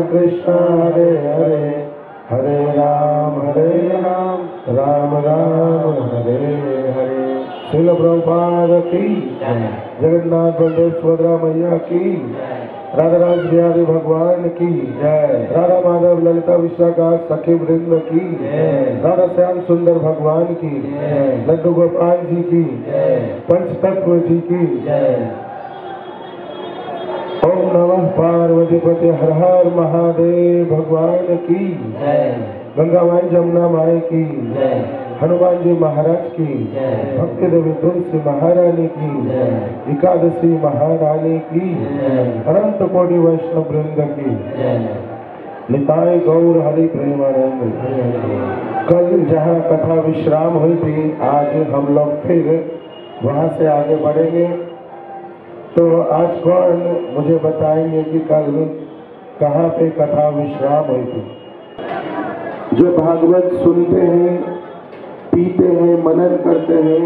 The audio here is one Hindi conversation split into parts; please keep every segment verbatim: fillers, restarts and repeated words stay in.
कृष्ण हरे हरे हरे राम हरे राम राम राम हरे हरे। श्रील प्रभुपाद की जगन्नाथ बलदेव सुभद्रा मैया की, राधा राज बिहारी भगवान की जय, राधा माधव ललिता विशाखा सखी वृंद की, राधा श्याम सुंदर भगवान की, लड्डू गोपाल जी की, पंच तत्व जी की। ओम नमः पार्वती पति हर हर महादेव भगवान की, गंगा माई जमुना माई की, हनुमान जी महाराज की, भक्ति देवी तुलसी महारानी की, एकादशी महारानी की, अनंत कोटि वैष्णव वृंद की, निताय गौर हरि प्रेमानंद। कल जहाँ कथा विश्राम हुई थी, आज हम लोग फिर वहाँ से आगे बढ़ेंगे। तो आज कौन मुझे बताएंगे कि कल कहाँ पे कथा विश्राम हुई थी? जो भागवत सुनते हैं, पीते हैं, मनन करते हैं,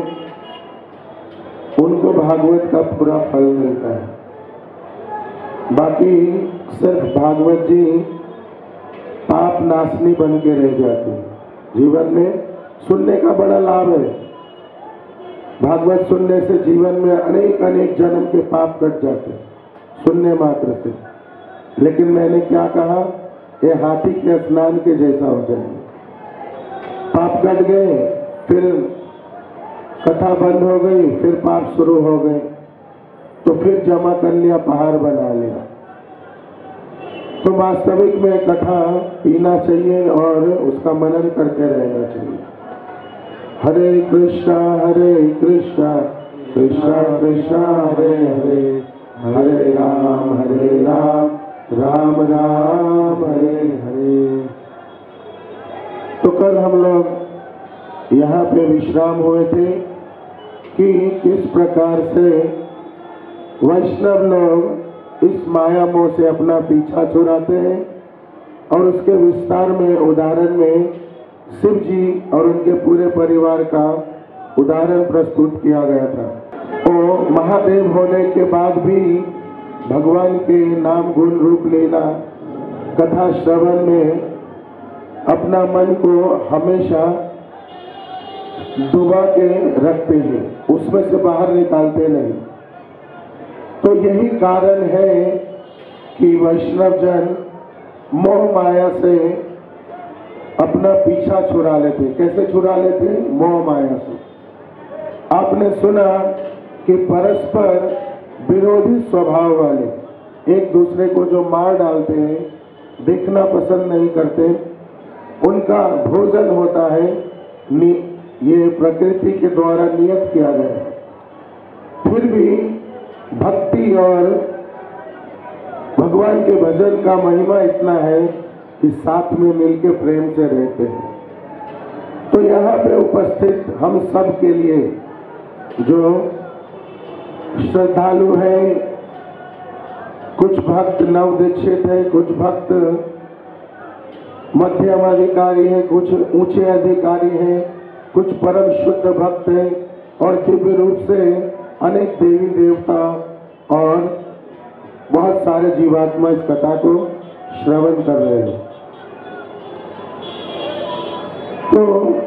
उनको भागवत का पूरा फल मिलता है। बाकी सिर्फ भागवत जी पाप नाशनी बन के रह जाते हैं। जीवन में सुनने का बड़ा लाभ है। भागवत सुनने से जीवन में अनेक अनेक जन्म के पाप कट जाते हैं, सुनने मात्र से। लेकिन मैंने क्या कहा, ये हाथी के स्नान के जैसा हो जाएंगे। पाप कट गए, फिर कथा बंद हो गई, फिर पाप शुरू हो गए, तो फिर जमा कर लिया, पहाड़ बना लिया। तो वास्तविक में कथा पीना चाहिए और उसका मनन करते रहना चाहिए। हरे कृष्णा हरे कृष्णा कृष्णा कृष्णा हरे हरे हरे राम हरे राम राम राम हरे हरे। तो कल हम लोग यहाँ पे विश्राम हुए थे कि किस प्रकार से वैष्णव लोग इस माया मोह से अपना पीछा छुड़ाते हैं, और उसके विस्तार में उदाहरण में शिव जी और उनके पूरे परिवार का उदाहरण प्रस्तुत किया गया था। तो महादेव होने के बाद भी भगवान के नाम गुण रूप लीला कथा श्रवण में अपना मन को हमेशा डुबा के रखते हैं, उसमें से बाहर निकालते नहीं। तो यही कारण है कि वैष्णव जन मोह माया से अपना पीछा छुड़ा लेते। कैसे छुड़ा लेते? मोह माया से। आपने सुना कि परस्पर विरोधी स्वभाव वाले एक दूसरे को जो मार डालते हैं, देखना पसंद नहीं करते, उनका भोजन होता है, ये प्रकृति के द्वारा नियत किया गया है। फिर भी भक्ति और भगवान के भजन का महिमा इतना है कि साथ में मिलके प्रेम से रहते हैं। तो यहाँ पे उपस्थित हम सब के लिए जो श्रद्धालु हैं, कुछ भक्त नव दीक्षित हैं, कुछ भक्त मध्यम अधिकारी हैं, कुछ ऊंचे अधिकारी हैं, कुछ परम शुद्ध भक्त हैं, और दिव्य रूप से अनेक देवी देवता और बहुत सारे जीवात्मा इस कथा को श्रवण कर रहे हैं। तो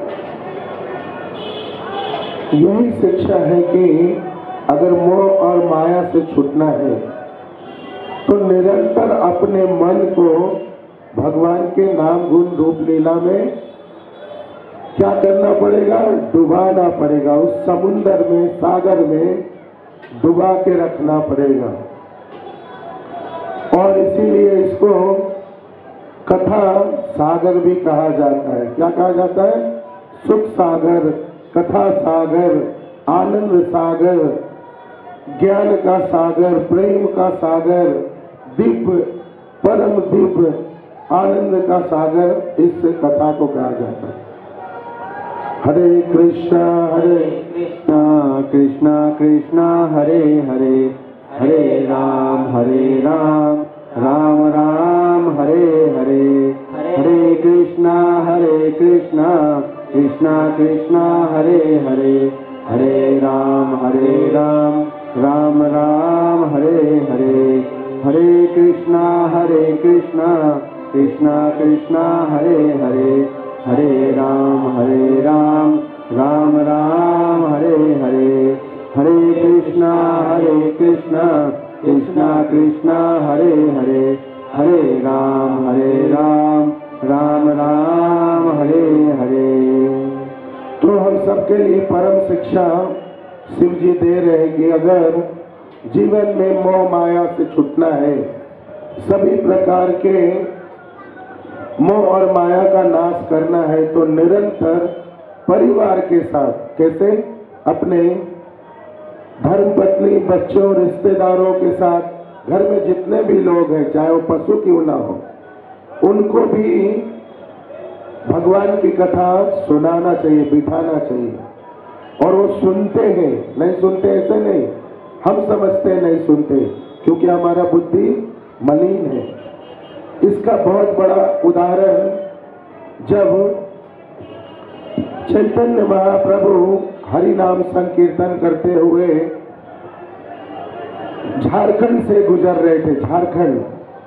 यही शिक्षा है कि अगर मोह और माया से छूटना है तो निरंतर अपने मन को भगवान के नाम गुण रूप लीला में क्या करना पड़ेगा? डुबाना पड़ेगा। उस समुंदर में, सागर में डुबा के रखना पड़ेगा। और इसीलिए इसको कथा सागर भी कहा जाता है। क्या कहा जाता है? सुख सागर, कथा सागर, आनंद सागर, ज्ञान का सागर, प्रेम का सागर, दिव्य परम दिव्य आनंद का सागर, इस कथा को कहा जाता है। हरे कृष्णा हरे कृष्णा कृष्णा कृष्णा हरे हरे हरे राम हरे राम राम राम हरे हरे हरे कृष्णा हरे कृष्णा कृष्णा कृष्णा हरे हरे हरे राम हरे राम राम राम हरे हरे हरे कृष्णा हरे कृष्णा कृष्णा कृष्णा हरे हरे हरे राम हरे राम राम राम हरे हरे हरे कृष्णा हरे कृष्णा कृष्णा कृष्णा हरे हरे हरे राम हरे राम राम राम हरे हरे। तो हम सबके लिए परम शिक्षा शिव जी दे रहे कि अगर जीवन में मोह माया से छूटना है, सभी प्रकार के मोह और माया का नाश करना है, तो निरंतर परिवार के साथ, कैसे अपने धर्मपत्नी, बच्चों, रिश्तेदारों के साथ, घर में जितने भी लोग हैं, चाहे वो पशु क्यों ना हो, उनको भी भगवान की कथा सुनाना चाहिए, बिठाना चाहिए। और वो सुनते हैं, नहीं सुनते ऐसे नहीं, हम समझते नहीं सुनते, क्योंकि हमारा बुद्धि मलिन है। इसका बहुत बड़ा उदाहरण जब चैतन्य महाप्रभु हरि नाम संकीर्तन करते हुए झारखंड से गुजर रहे थे, झारखंड,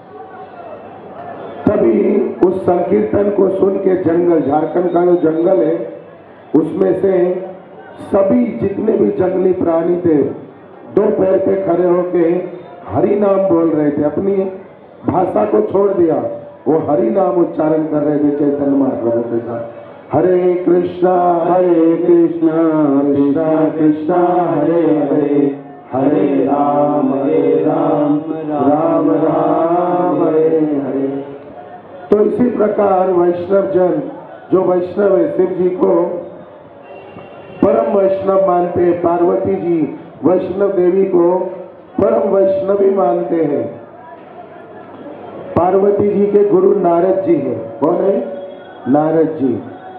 तभी उस संकीर्तन को सुन के जंगल, झारखंड का जो जंगल है, उसमें से सभी जितने भी जंगली प्राणी थे दो पैर पे खड़े होके हरि नाम बोल रहे थे, अपनी भाषा को छोड़ दिया, वो हरि नाम उच्चारण कर रहे थे चैतन्य महाप्रभु के साथ। हरे कृष्णा हरे कृष्णा कृष्णा कृष्णा हरे हरे हरे राम हरे राम राम राम हरे हरे। तो इसी प्रकार वैष्णव जन, जो वैष्णव है, शिव जी को परम वैष्णव मानते हैं, पार्वती जी वैष्णव देवी को परम वैष्णवी मानते हैं। पार्वती जी के गुरु नारद जी हैं। कौन है? नारद जी।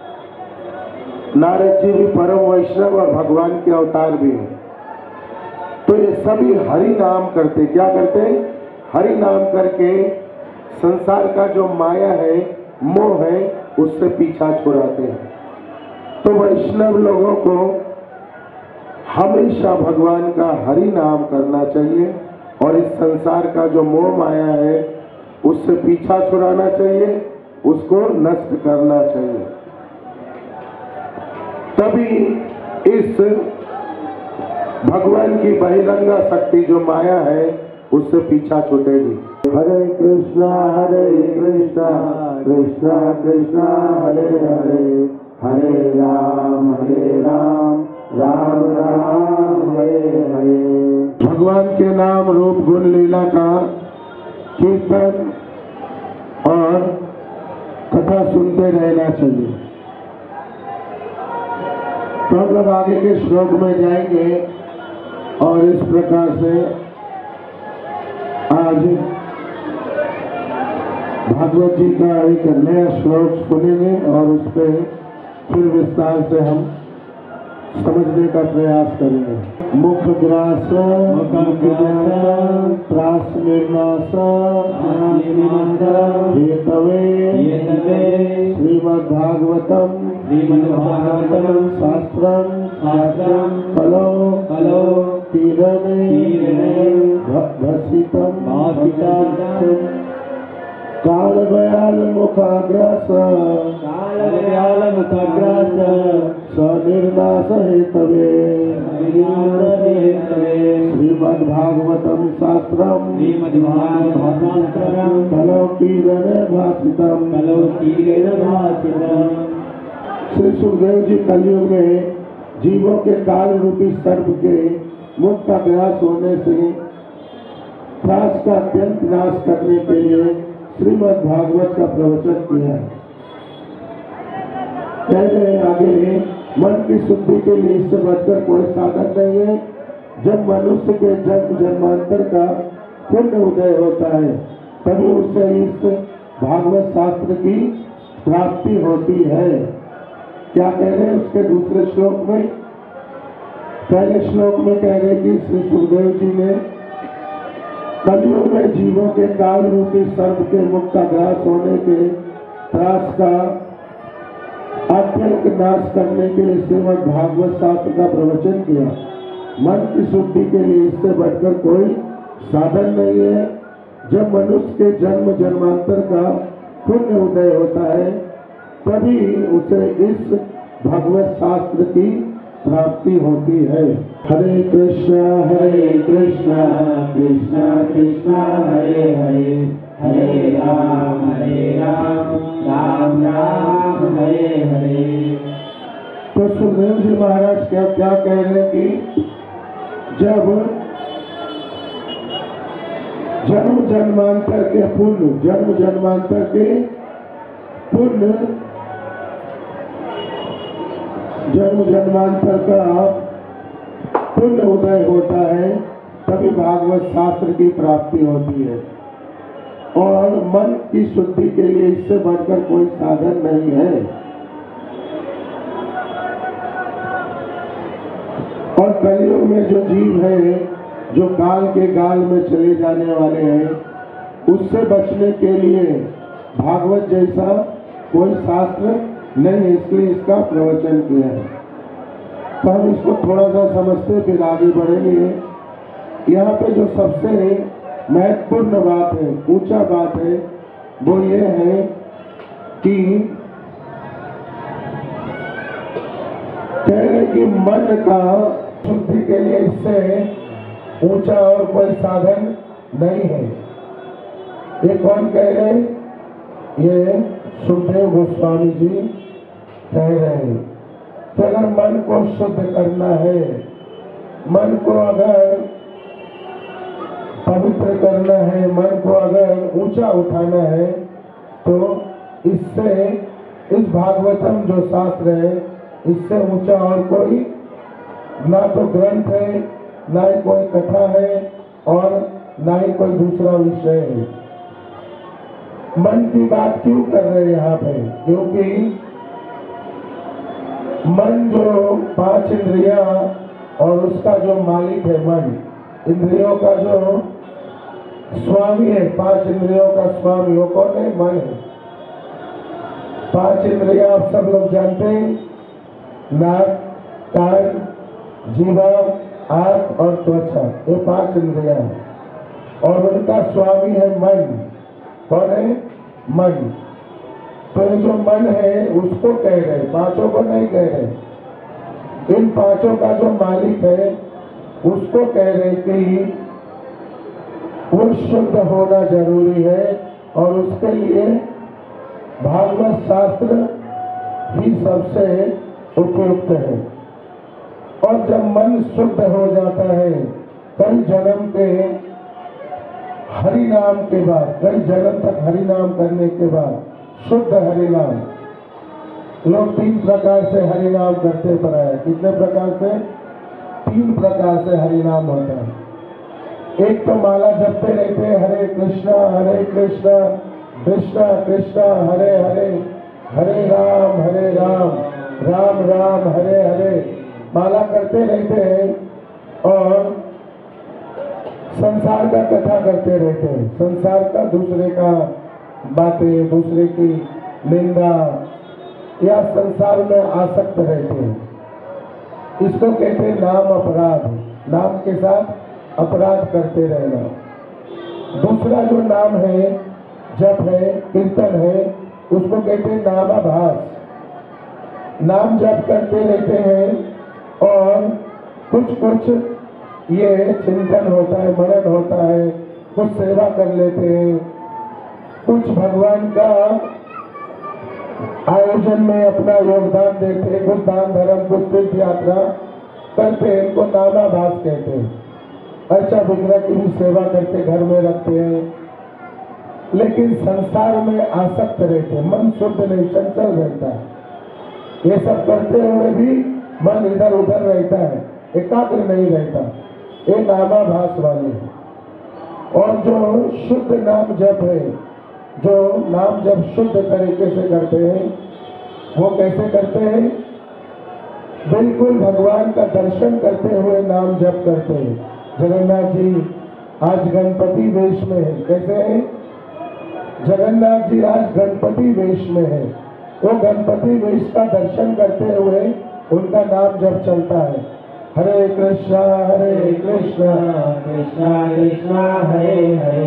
नारद जी भी परम वैष्णव और भगवान के अवतार भी हैं। तो ये सभी हरि नाम करते, क्या करते? हरि नाम करके संसार का जो माया है, मोह है, उससे पीछा छुड़ाते हैं। तो वैष्णव लोगों को हमेशा भगवान का हरि नाम करना चाहिए और इस संसार का जो मोह माया है उससे पीछा छुड़ाना चाहिए, उसको नष्ट करना चाहिए। तभी इस भगवान की बहिरंगा शक्ति जो माया है उससे पीछा छूटेगी। हरे कृष्णा हरे कृष्णा कृष्णा कृष्णा हरे हरे हरे राम हरे राम राम राम हरे हरे। भगवान के नाम रूप गुण लीला का कीर्तन और कथा सुनते रहना चाहिए। तो हम लोग आगे के श्लोक में जाएंगे और इस प्रकार से आज भागवत जी का एक नया श्लोक सुनेंगे और उस पर फिर विस्तार से हम समझने का प्रयास करेंगे। मुख ग्रास त्रास निर्नाश हेतवे श्रीमद्भागवतम श्रीमद्भागवतम शास्त्रम शास्त्रम कलो कलो तीरणे भसितम भासितम काल भयाल मुखाग्रास काल भयाल मुखाग्रास सनिर्नाश हेतवे श्रीमद्भागवतम शास्त्रम श्रीमद्भागवतम शास्त्रम कलौकीरेण भासितम कलौकीरेण भासितम। श्री सुखदेव जी कलयुग में जीवों के काल रूपी सर्प के मुख का ग्रास होने से त्रास का अत्यंत नाश करने के लिए श्रीमद् भागवत का प्रवचन किया है। कहते आगे मन की शुद्धि के लिए इससे बढ़कर कोई साधन नहीं है। जब मनुष्य के जन्म जन्मांतर का पुण्य उदय होता है तभी उससे इस भागवत शास्त्र की प्राप्ति होती है। क्या कह रहे हैं उसके दूसरे श्लोक में? पहले श्लोक में कह रहे कि श्री सुखदेव जी ने कलयुग में जीवों के काल रूपी सर्प के मुख का ग्रास होने के त्रास का अत्यंत नाश करने के लिए श्रीमद् भागवत शास्त्र का प्रवचन किया। मन की शुद्धि के लिए इससे बढ़कर कोई साधन नहीं है। जब मनुष्य के जन्म जन्मांतर का पुण्य उदय होता है तभी उसे इस भगवत शास्त्र की प्राप्ति होती है। हरे कृष्णा हरे कृष्णा कृष्णा कृष्णा हरे हरे, हरे राम हरे राम राम राम हरे हरे। तो सुखदेव जी महाराज क्या क्या कह रहे हैं कि जब जन्म जन्मांतर के पुण्य जन्म जन्मांतर के पुण्य जन्म जन्मांतर का पुण्य उदय होता है तभी भागवत शास्त्र की प्राप्ति होती है। और मन की शुद्धि के लिए इससे बढ़कर कोई साधन नहीं है। और कलयुग में जो जीव है, जो काल के गाल में चले जाने वाले हैं, उससे बचने के लिए भागवत जैसा कोई शास्त्र नहीं, इसलिए इसका प्रवचन किया है। तो हम इसको थोड़ा सा समझते फिर आगे बढ़ेंगे। यहाँ पे जो सबसे महत्वपूर्ण बात है, ऊंचा बात है, वो ये है कि कह रहे कि मन का शुद्धि के लिए इससे ऊंचा और कोई साधन नहीं है। ये कौन कह रहे हैं? ये सुखदेव गोस्वामी जी कह रहे हैं कि अगर मन को शुद्ध करना है, मन को अगर पवित्र करना है, मन को अगर ऊंचा उठाना है, तो इससे इस भागवतम जो शास्त्र है, इससे ऊंचा और कोई ना तो ग्रंथ है, ना ही कोई कथा है और ना ही कोई दूसरा विषय है। मन की बात क्यों कर रहे हैं यहाँ पे? क्योंकि मन जो पांच इंद्रियां और उसका जो मालिक है, मन इंद्रियों का जो स्वामी है, पांच इंद्रियों का स्वामी वो कौन है? मन है। पांच इंद्रियां आप सब लोग जानते हैं, नाक, कान, जीवा, आंख और त्वचा, ये पांच इंद्रियां हैं और उनका स्वामी है मन। कौन है? मन। तो ये जो मन है उसको कह रहे, पांचों को नहीं कह रहे। इन पांचों का जो मालिक है उसको कह रहे कि वो शुद्ध होना जरूरी है और उसके लिए भागवत शास्त्र ही सबसे उपयुक्त है। और जब मन शुद्ध हो जाता है, कई जन्म के हरि नाम के बाद, कई जन्म तक हरि नाम करने के बाद शुद्ध हरि नाम, लोग तीन प्रकार से हरि नाम करते पर आए। कितने प्रकार से? तीन प्रकार से हरि नाम होता है। एक तो माला जपते रहते हैं, हरे कृष्णा हरे कृष्णा कृष्णा कृष्णा हरे हरे, हरे राम हरे राम राम राम हरे हरे, माला करते रहते हैं और संसार का कथा करते रहते हैं। संसार का, दूसरे का बातें, दूसरे की निंदा या संसार में आसक्त रहते हैं। इसको कहते हैं नाम अपराध, नाम के साथ अपराध करते रहना। दूसरा जो नाम है, जप है, कीर्तन है, उसको कहते हैं नामाभास। नाम जप करते रहते हैं और कुछ कुछ ये चिंतन होता है, मनन होता है, कुछ सेवा कर लेते हैं, कुछ भगवान का आयोजन में अपना योगदान देते हैं, कुछ दान धर्म, कुछ तीर्थ यात्रा करते हैं, इनको नामाभास कहते हैं। अच्छा, विग्रह की भी सेवा करते, घर में रखते हैं, लेकिन संसार में आसक्त रहते हैं, मन शुद्ध नहीं, चंचल रहता है। ये सब करते हुए भी मन इधर उधर रहता है, एकाग्र नहीं रहता, ये नामाभास वाले। और जो शुद्ध नाम जप है, जो नाम जप शुद्ध तरीके से करते हैं, वो कैसे करते हैं? बिल्कुल भगवान का दर्शन करते हुए नाम जप करते हैं। जगन्नाथ जी आज गणपति वेश में है। कैसे है? जगन्नाथ जी आज गणपति वेश में है। वो गणपति वेश का दर्शन करते हुए उनका नाम जप चलता है, हरे कृष्णा हरे कृष्णा कृष्णा कृष्णा हरे हरे,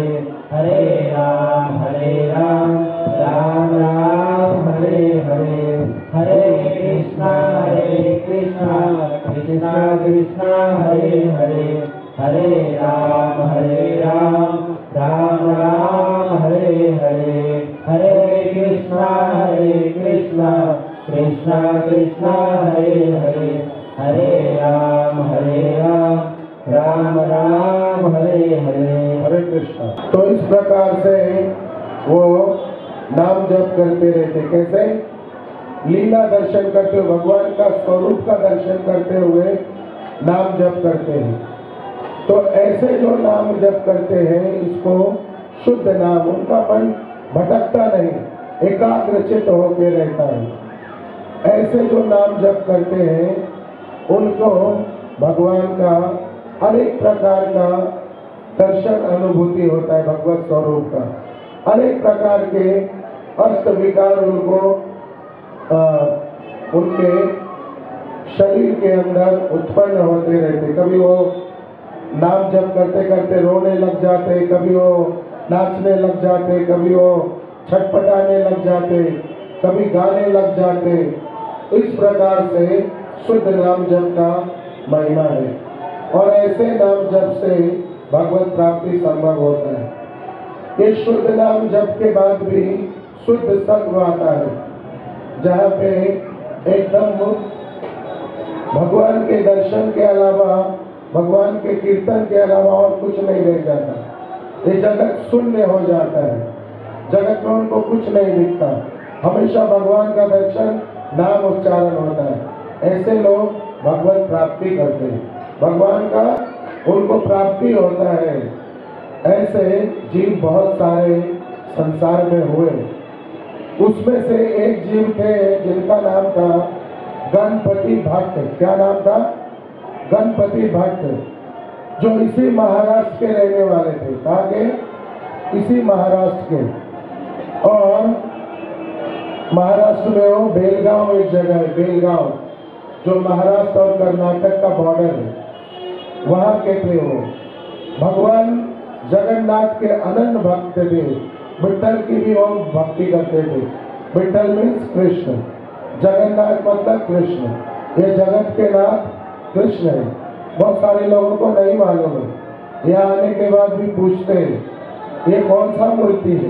हरे राम हरे राम राम राम हरे हरे, हरे कृष्णा हरे कृष्णा कृष्णा कृष्णा हरे हरे, हरे राम हरे राम राम राम हरे हरे, हरे कृष्णा हरे कृष्णा कृष्णा कृष्णा हरे हरे, हरे राम हरे राम राम राम हरे हरे। हरे कृष्णा। तो इस प्रकार से वो नाम जप करते रहते। कैसे? लीला दर्शन करते हुए, भगवान का स्वरूप का दर्शन करते हुए नाम जप करते हैं। तो ऐसे जो नाम जप करते हैं, इसको शुद्ध नाम, उनका मन भटकता नहीं, एकाग्रचित होकर रहता है। ऐसे जो नाम जप करते हैं, उनको भगवान का अनेक प्रकार का दर्शन अनुभूति होता है, भगवत स्वरूप का। अनेक प्रकार के अष्ट विकार उनको आ, उनके शरीर के अंदर उत्पन्न होते रहते। कभी वो नाम जप करते करते रोने लग जाते, कभी वो नाचने लग जाते, कभी वो छटपटाने लग जाते, कभी गाने लग जाते। इस प्रकार से शुद्ध नाम जप का महिमा है। और ऐसे नाम जप से भगवत प्राप्ति संभव होता है। ये शुद्ध नाम जप के बाद भी शुद्ध संग आता है, जहाँ पे एकदम भगवान के दर्शन के अलावा, भगवान के कीर्तन के अलावा और कुछ नहीं रह जाता। ये जगत शून्य हो जाता है, जगत में उनको कुछ नहीं दिखता, हमेशा भगवान का दर्शन, नाम उच्चारण होता है। ऐसे लोग भगवत प्राप्ति करते हैं, भगवान का उनको प्राप्ति होता है। ऐसे जीव बहुत सारे संसार में हुए। उसमें से एक जीव थे जिनका नाम था गणपति भट्ट। क्या नाम था? गणपति भट्ट, जो इसी महाराष्ट्र के रहने वाले थे। कहाँ के? इसी महाराष्ट्र के। और महाराष्ट्र में वो बेलगांव एक जगह है, बेलगांव, जो महाराष्ट्र और कर्नाटक का बॉर्डर है, वहाँ के थे वो। भगवान जगन्नाथ के अनन्य भक्त थे। विठल की भी वो भक्ति करते थे। विठल मीन्स कृष्ण, जगन्नाथ मतलब कृष्ण। ये जगत के नाथ कृष्ण है। बहुत सारे लोगों को नहीं मालूम है। यहाँ आने के बाद भी पूछते हैं ये कौन सा मूर्ति है।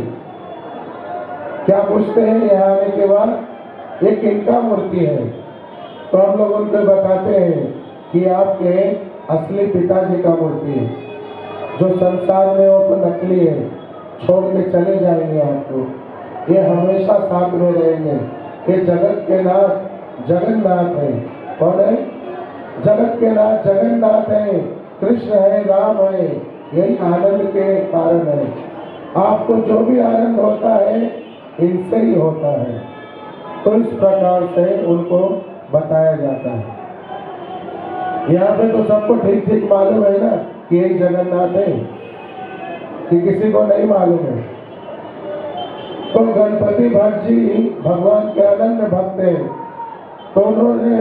क्या पूछते हैं यहाँ आने के बाद? ये किनका मूर्ति है? तो हम लोग उनको बताते हैं कि आपके असली पिताजी का मूर्ति है। जो संसार में वो तो नकली है, छोड़ के चले जाएंगे आपको। ये हमेशा साथ में रहेंगे। ये जगत के नाथ जगन्नाथ है। कौन है? जगत के नाथ जगन्नाथ है, कृष्ण है, राम है। यही आनंद के कारण है। आपको जो भी आनंद होता है इनसे ही होता है। तो इस प्रकार से उनको बताया जाता है। यहाँ पे तो सबको ठीक ठीक मालूम है ना कि यही जगन्नाथ है, कि किसी को नहीं मालूम है। तो गणपति भट्ट जी भगवान के अनन्य भक्त हैं। तो उन्होंने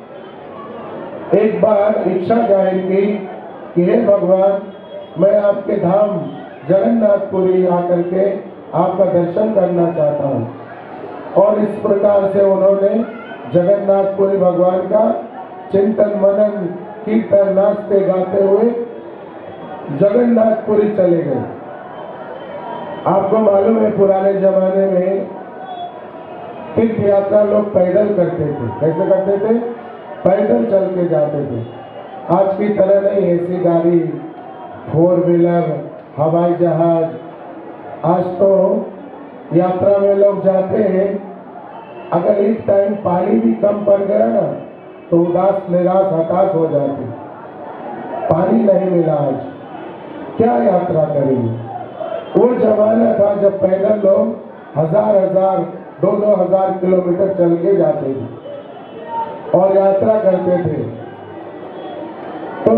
एक बार इच्छा जाहिर की कि हे भगवान, मैं आपके धाम जगन्नाथपुरी आकर के आपका दर्शन करना चाहता हूँ। और इस प्रकार से उन्होंने जगन्नाथपुरी भगवान का चिंतन मनन कीर्तन नाचते गाते हुए जगन्नाथपुरी चले गए। आपको मालूम है पुराने जमाने में तीर्थ यात्रा लोग पैदल करते थे। कैसे करते थे? पैदल चल के जाते थे। आज की तरह नहीं ऐसी गाड़ी, फोर व्हीलर, हवाई जहाज। आज तो यात्रा में लोग जाते हैं, अगर एक टाइम पानी भी कम पड़ गया ना तो उदास निराश हताश हो जाते। पानी नहीं मिला, आज क्या यात्रा करेंगे? वो जमाना था जब पैदल लोग हजार हजार दो दो हजार किलोमीटर चल के जाते थे और यात्रा करते थे। तो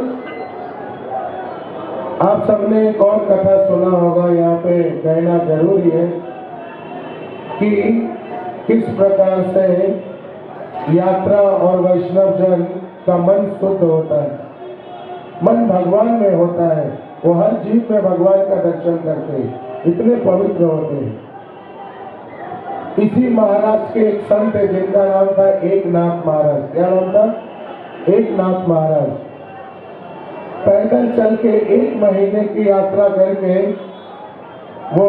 आप सबने एक और कथा सुना होगा, यहाँ पे कहना जरूरी है कि किस प्रकार से यात्रा और वैष्णव जन का मन शुद्ध होता है। मन भगवान में होता है, वो हर जीव में भगवान का दर्शन करते, इतने पवित्र होते। इसी महाराष्ट्र के एक संत है जिनका नाम था एकनाथ महाराज। क्या नाम था? एकनाथ महाराज। पैदल चल के एक महीने की यात्रा करके वो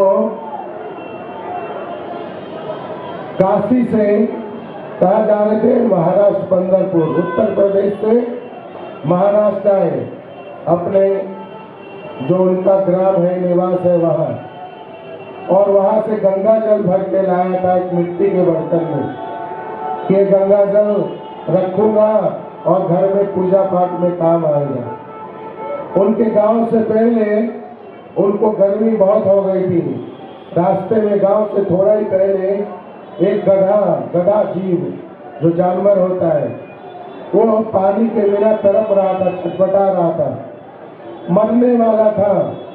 काशी से कहा जा रहे थे महाराष्ट्र पंढरपुर, उत्तर प्रदेश से महाराष्ट्र आए, अपने जो उनका ग्राम है, निवास है वहाँ, और वहाँ से गंगा जल भर के लाया था एक मिट्टी के बर्तन में कि ये गंगा जल रखूंगा और घर में पूजा पाठ में काम आएगा। उनके गांव से पहले उनको गर्मी बहुत हो गई थी। रास्ते में गांव से थोड़ा ही पहले एक गधा गधा जीव जो जानवर होता है वो पानी के बिना तड़प रहा था, छटपटा रहा था, मरने वाला था।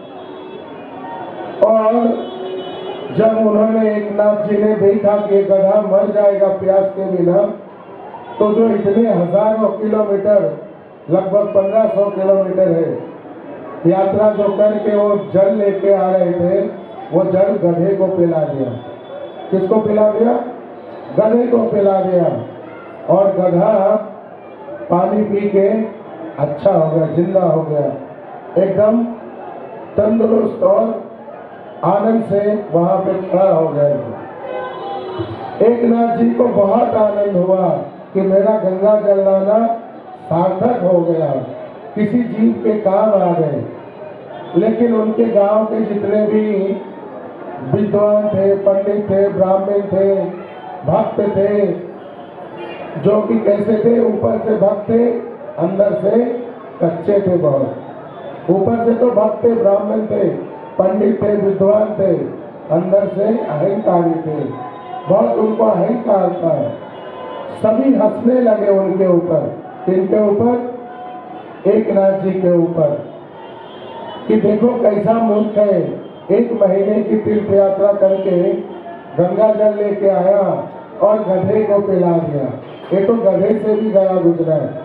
और जब उन्होंने एकनाथ जी ने देखा कि गधा मर जाएगा प्यास के बिना, तो जो इतने हजारों किलोमीटर, लगभग पंद्रह सौ किलोमीटर है यात्रा जो करके वो जल लेके आ रहे थे, वो जल गधे को पिला दिया। किसको पिला दिया? गधे को पिला दिया। और गधा पानी पी के अच्छा हो गया, जिंदा हो गया, एकदम तंदुरुस्त और आनंद से वहां पे खड़ा हो गया। एकनाथ जी को बहुत आनंद हुआ कि मेरा गंगा जल लाना सार्थक हो गया, किसी जीव के काम आ गए। लेकिन उनके गांव के जितने भी विद्वान थे, पंडित थे, ब्राह्मण थे, भक्त थे, जो कि कैसे थे, ऊपर से भक्त थे, अंदर से कच्चे थे बहुत। ऊपर से तो भक्त थे, ब्राह्मण थे, पंडित थे, विद्वान थे, अंदर से अहंकारी थे, बहुत उनको अहंकार था। सभी हंसने लगे उनके ऊपर। किनके ऊपर? एकनाथ जी के ऊपर, कि देखो कैसा मूर्ख है, एक महीने की तीर्थ यात्रा करके गंगा जल लेके आया और गधे को पिला दिया। ये तो गधे से भी गया गुजरा है।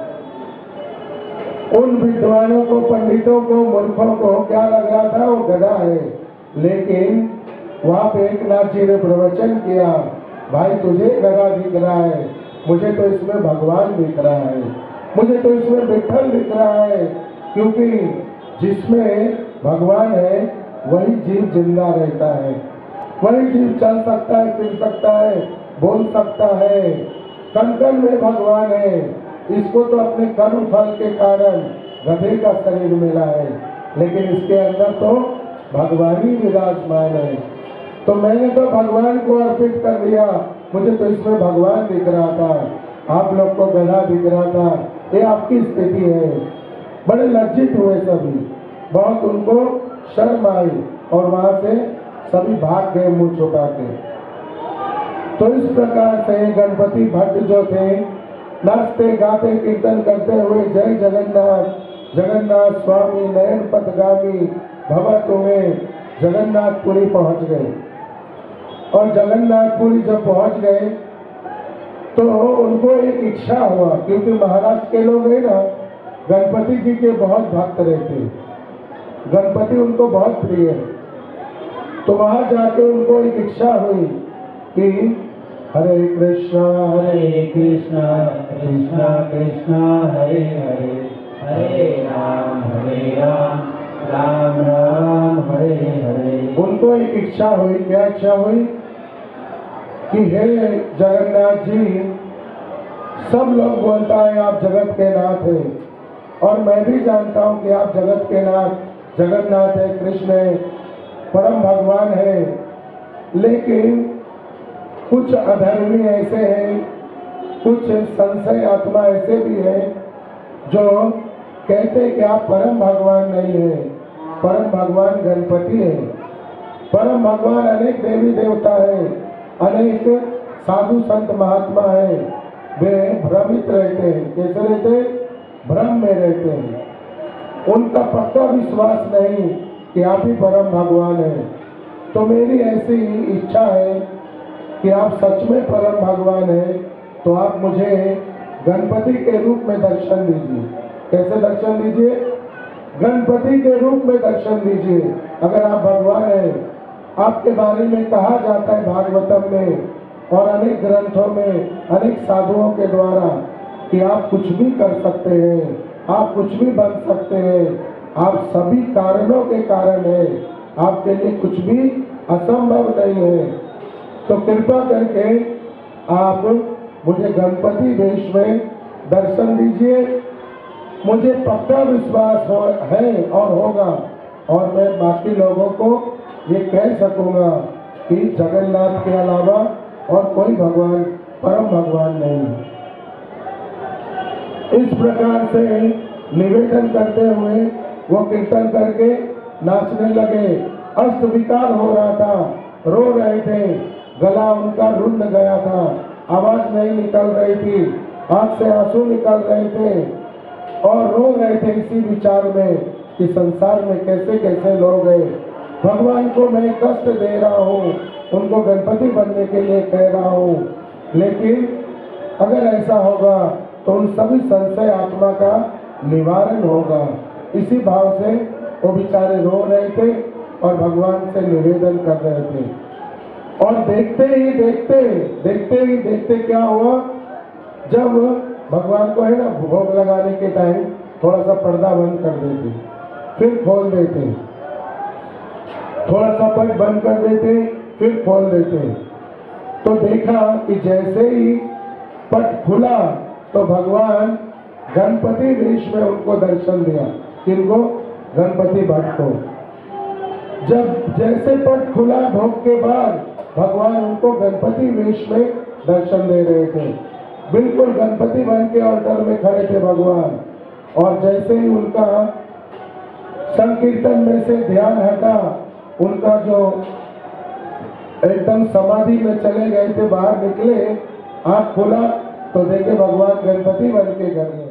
उन विद्वानों को, पंडितों को, मूर्खों को क्या लग रहा था वो गधा है। लेकिन वहां पे एकनाथ जी ने प्रवचन किया, भाई तुझे गधा दिख रहा है, मुझे तो इसमें भगवान दिख रहा है, मुझे तो इसमें विठ्ठल दिख रहा है, क्योंकि जिसमें भगवान है वही जीव जिंदा रहता है, वही जीव चल सकता है, फिर सकता है, बोल सकता है। कण कण में भगवान है। इसको तो अपने कर्म फल के कारण गधे का शरीर मिला है, लेकिन इसके अंदर तो भगवान ही विराजमान है। तो मैंने तो भगवान को अर्पित कर दिया, मुझे तो इसमें भगवान दिख रहा था, आप लोग को गधा दिख रहा था। ये आपकी स्थिति है। बड़े लज्जित हुए सभी, बहुत उनको शर्म आई और वहां से सभी भाग गए मुंह छुपा के। तो इस प्रकार से गणपति भट्ट जो थे, नाचते गाते कीर्तन करते हुए जय जगन्नाथ, जगन्नाथ स्वामी नयन पथगामी भव तुम्हें जगन्नाथपुरी पहुंच गए। और जगन्नाथपुरी जब पहुंच गए तो उनको एक इच्छा हुआ, क्योंकि महाराष्ट्र के लोग हैं ना, गणपति जी के बहुत भक्त रहते, गणपति उनको बहुत प्रिय है। तो वहां जाके उनको एक इच्छा हुई कि हरे कृष्णा हरे कृष्णा कृष्णा कृष्णा हरे हरे, हरे राम हरे राम राम राम हरे हरे। उनको एक इच्छा हुई। क्या इच्छा हुई? कि हे जगन्नाथ जी, सब लोग बोलता है आप जगत के नाथ हैं, और मैं भी जानता हूँ कि आप जगत के नाथ, जगन्नाथ है, कृष्ण है, परम भगवान है। लेकिन कुछ अधर्मी ऐसे हैं, कुछ संशय आत्मा ऐसे भी हैं जो कहते हैं कि आप परम भगवान नहीं है, परम भगवान गणपति है। परम भगवान अनेक देवी देवता है, अनेक साधु संत महात्मा है, वे भ्रमित रहते हैं। कैसे रहते हैं? भ्रम में रहते हैं। उनका पक्का विश्वास नहीं कि आप ही परम भगवान है। तो मेरी ऐसी इच्छा है कि आप सच में परम भगवान है, तो आप मुझे गणपति के रूप में दर्शन दीजिए। कैसे दर्शन दीजिए? गणपति के रूप में दर्शन दीजिए। अगर आप भगवान हैं, आपके बारे में कहा जाता है भागवतम में और अनेक ग्रंथों में अनेक साधुओं के द्वारा कि आप कुछ भी कर सकते हैं, आप कुछ भी बन सकते हैं, आप सभी कारणों के कारण हैं, आपके लिए कुछ भी असंभव नहीं है। तो कृपा करके आप मुझे गणपति वेश में दर्शन दीजिए। मुझे पक्का विश्वास हो, है और होगा, और मैं बाकी लोगों को ये कह सकूंगा कि जगन्नाथ के अलावा और कोई भगवान, परम भगवान नहीं है। इस प्रकार से निवेदन करते हुए वो कीर्तन करके नाचने लगे। अष्ट विकार हो रहा था, रो रहे थे, गला उनका रुंध गया था, आवाज नहीं निकल रही थी, आंख से आंसू निकल रहे थे और रो रहे थे इसी विचार में कि संसार में कैसे कैसे लोग हैं, भगवान को मैं कष्ट दे रहा हूँ, उनको गणपति बनने के लिए कह रहा हूँ, लेकिन अगर ऐसा होगा तो उन सभी संशय आत्मा का निवारण होगा। इसी भाव से वो बेचारे रो रहे थे और भगवान से निवेदन कर रहे थे। और देखते ही देखते देखते ही देखते क्या हुआ, जब भगवान को है ना भोग लगाने के टाइम थोड़ा सा पर्दा बंद कर देते, फिर खोल देते, थोड़ा सा पट बंद कर देते, फिर खोल देते, तो देखा कि जैसे ही पट खुला तो भगवान गणपति वेश में उनको दर्शन दिया। किनको? गणपति भट्ट को। जब जैसे पट खुला भोग के बाद भगवान उनको गणपति वेश में दर्शन दे रहे थे। बिल्कुल गणपति बन के ऑर्डर में खड़े थे भगवान। और जैसे ही उनका संकीर्तन में से ध्यान हटा, उनका जो एकदम समाधि में चले गए थे, बाहर निकले, आंख खुला तो देखे भगवान गणपति बन के घर में।